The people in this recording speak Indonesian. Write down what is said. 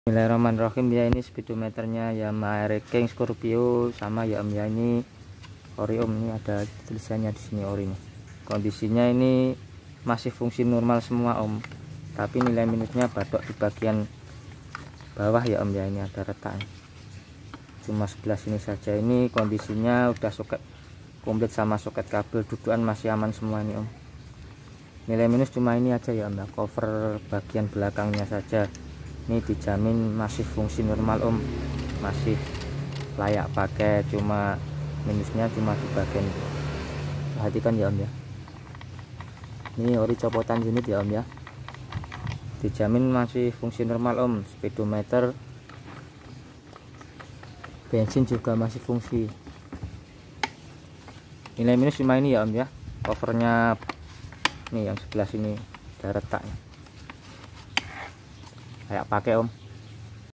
Bismillahirrahmanirrahim ya, ini speedometernya Yamaha Air King Scorpio sama ya Om ya, ini ori Om, ini ada tulisannya di sini ori nih. Kondisinya ini masih fungsi normal semua Om, tapi nilai minusnya batok di bagian bawah ya Om ya, ini ada retak cuma sebelah sini saja. Ini kondisinya udah soket komplit sama soket kabel, dudukan masih aman semua nih Om. Nilai minus cuma ini aja ya Om ya, cover bagian belakangnya saja. Ini dijamin masih fungsi normal Om, masih layak pakai, cuma minusnya cuma di bagian, perhatikan ya Om ya. Ini ori copotan unit ya Om ya, dijamin masih fungsi normal Om. Speedometer, bensin juga masih fungsi. Nilai minus cuma ini ya Om ya, covernya nih yang sebelah sini ada retaknya, kayak pakai Om.